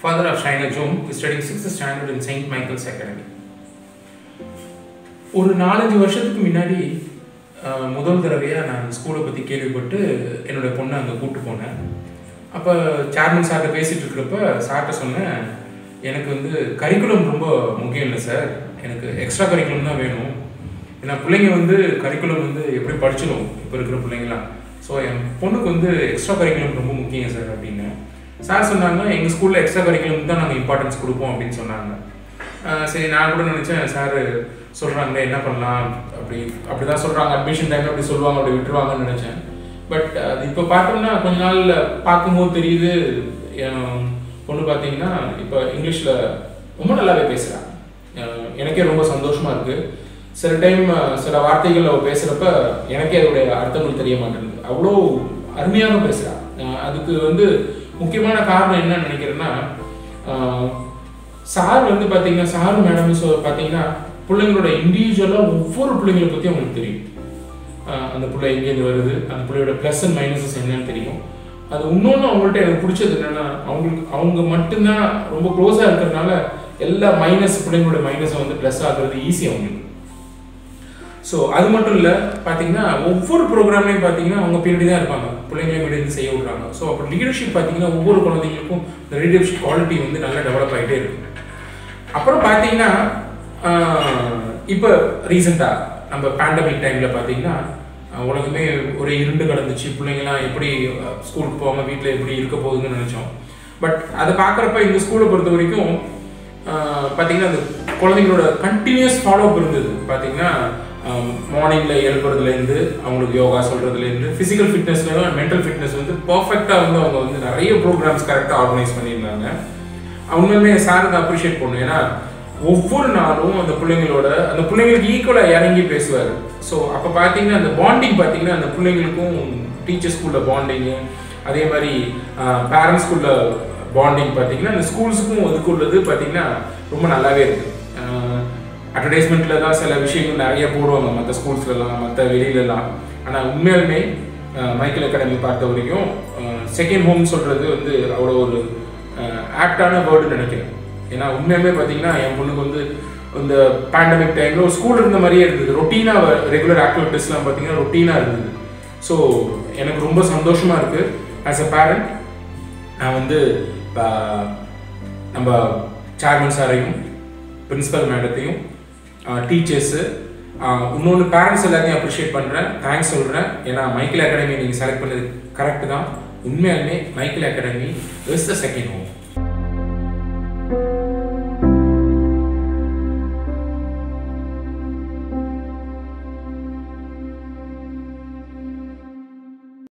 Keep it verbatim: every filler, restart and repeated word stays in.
father of Shaina Jom, is studying sixth standard in Saint Michael's Academy. ஒரு நாலஞ்சு வருஷத்துக்கு முன்னாடி முதல் தடவையாக நான் ஸ்கூலை பற்றி கேள்விப்பட்டு என்னோடய பொண்ணை அங்கே கூப்பிட்டு போனேன். அப்போ சேர்மன் சார்கிட்ட பேசிகிட்டு இருக்கிறப்ப சார்கிட்ட சொன்னேன், எனக்கு வந்து கரிக்குலம் ரொம்ப முக்கியம் இல்லை சார், எனக்கு எக்ஸ்ட்ரா கரிக்குலம் தான் வேணும். ஏன்னா பிள்ளைங்க வந்து கரிக்குலம் வந்து எப்படி படிச்சிடும் இப்போ இருக்கிற பிள்ளைங்களாம். ஸோ என் பொண்ணுக்கு வந்து எக்ஸ்ட்ரா கரிக்குலம் ரொம்ப முக்கியம் சார் அப்படின்னு. சார் சொன்னாங்க, எங்கள் ஸ்கூலில் எக்ஸ்ட்ரா கரிக்குலம் தான் நாங்கள் இம்பார்ட்டன்ஸ் கொடுப்போம் அப்படின்னு சொன்னாங்க. சரி, நான் கூட நினச்சேன் சார் சொல்கிறாங்களே என்ன பண்ணலாம் அப்படி அப்படி தான் சொல்கிறாங்க, அட்மிஷன் டைமில் அப்படி சொல்லுவாங்க, அப்படி விட்டுருவாங்கன்னு நினச்சேன். பட் அது இப்போ பார்த்தோம்னா கொஞ்ச நாள் பார்க்கும்போது தெரியுது, என் பொண்ணு பார்த்தீங்கன்னா இப்போ இங்கிலீஷில் ரொம்ப நல்லாவே பேசுகிறான். எனக்கே ரொம்ப சந்தோஷமாக இருக்குது. சில டைம் சில வார்த்தைகள் அவள் பேசுகிறப்ப எனக்கே அதோடைய அர்த்தங்கள் தெரிய மாட்டேங்குது, அவ்வளோ அருமையாக பேசுகிறான். அதுக்கு வந்து முக்கியமான காரணம் என்னன்னு நினைக்கிறேன்னா, சார் வந்து பார்த்தீங்கன்னா சார் மேடம் பார்த்தீங்கன்னா பிள்ளைங்களோட இண்டிவிஜுவலாக ஒவ்வொரு பிள்ளைங்களை பற்றி அவங்களுக்கு தெரியும். அந்த பிள்ளை எங்கேருந்து வருது, அந்த பிள்ளையோட ப்ளஸ் அண்ட் மைனஸஸ் என்னன்னு தெரியும். அது இன்னொன்று அவங்கள்ட்ட எனக்கு பிடிச்சது என்னென்னா, அவங்களுக்கு அவங்க மட்டும்தான் ரொம்ப க்ளோஸாக இருக்கிறதுனால எல்லா மைனஸ் பிள்ளைங்களோட மைனஸை வந்து ப்ளஸ் ஆகுறது ஈஸி அவங்களுக்கு. ஸோ அது மட்டும் இல்லை, பார்த்தீங்கன்னா ஒவ்வொரு ப்ரோக்ராம்லையும் பார்த்தீங்கன்னா அவங்க பின்னாடி தான் இருப்பாங்க, பிள்ளைங்களையும் பின்னாடி செய்ய விட்றாங்க. ஸோ அப்போ லீடர்ஷிப் பார்த்தீங்கன்னா ஒவ்வொரு குழந்தைங்களுக்கும் இந்த லீடர்ஷிப் குவாலிட்டி வந்து நல்லா டெவலப் ஆகிட்டே இருக்கு. அப்புறம் பார்த்தீங்கன்னா இப்போ ரீசெண்டாக நம்ம பேண்டமிக் டைமில் பார்த்தீங்கன்னா உலகமே ஒரே இருண்டு கிடந்துச்சு, பிள்ளைங்களாம் எப்படி ஸ்கூலுக்கு போகாமல் வீட்டில் எப்படி இருக்க போகுதுன்னு நினச்சோம். பட் அதை பார்க்குறப்ப இந்த ஸ்கூலை பொறுத்த வரைக்கும் பார்த்தீங்கன்னா அந்த குழந்தைங்களோட கண்டினியூஸ் ஃபாலோஅப் இருந்தது. பார்த்தீங்கன்னா மார்னிங்கில் எழுப்புறதுலேருந்து அவங்களுக்கு யோகா சொல்கிறதுலேருந்து ஃபிசிக்கல் ஃபிட்னஸ்லேருந்து மென்டல் ஃபிட்னஸ் வந்து பர்ஃபெக்டாக வந்து அவங்க வந்து நிறைய ப்ரோக்ராம்ஸ் கரெக்டாக ஆர்கனைஸ் பண்ணியிருந்தாங்க. உண்மையுமே சாருக்கு அப்ரிஷியேட் பண்ணும். ஏன்னா ஒவ்வொரு நாளும் அந்த பிள்ளைங்களோட அந்த பிள்ளைங்களுக்கு ஈக்குவலாக இறங்கி பேசுவார். ஸோ அப்போ பார்த்தீங்கன்னா அந்த பாண்டிங் பார்த்தீங்கன்னா அந்த பிள்ளைங்களுக்கும் டீச்சர் ஸ்கூலில் பாண்டிங்கு, அதே மாதிரி பேரண்ட்ஸ் ஸ்கூலில் பாண்டிங் பார்த்தீங்கன்னா அந்த ஸ்கூல்ஸுக்கும் அதுக்கு உள்ளது பார்த்தீங்கன்னா ரொம்ப நல்லாவே இருக்குது. அட்வர்டைஸ்மெண்ட்டில் தான் சில விஷயங்கள் நிறைய போடுவாங்க மற்ற ஸ்கூல்ஸ்லாம் மற்ற வெளியிலலாம். ஆனால் உண்மையாலுமே மைக்கேல் அகாடமி பார்த்த வரைக்கும் செகண்ட் ஹோம் சொல்கிறது வந்து அவ்வளோ ஒரு ஆப்டான வேர்டுன்னு நினைக்கிறேன். ஏன்னா உண்மையுமே பார்த்தீங்கன்னா என் பொண்ணுக்கு வந்து இந்த பேண்டமிக் டைமில் ஒரு ஸ்கூல் இருந்த மாதிரியே இருந்தது. ரொட்டீனாக ரெகுலர் ஆக்டிவிட்டீஸ்லாம் பார்த்தீங்கன்னா ரொட்டீனாக இருந்தது. ஸோ எனக்கு ரொம்ப சந்தோஷமாக இருக்குது. ஆஸ் அ பேரண்ட் நான் வந்து நம்ம சேர்மன் சாரையும் பிரின்சிபல் மேடத்தையும் டீச்சர்ஸு இன்னொன்று பேரண்ட்ஸ் எல்லாத்தையும் அப்ரிஷியேட் பண்ணுறேன், தேங்க்ஸ் சொல்கிறேன். ஏன்னா மைக்கேல் அகாடமி நீங்கள் செலக்ட் பண்ணது கரெக்டு தான். உண்மையாலுமே Michael academy is the second home.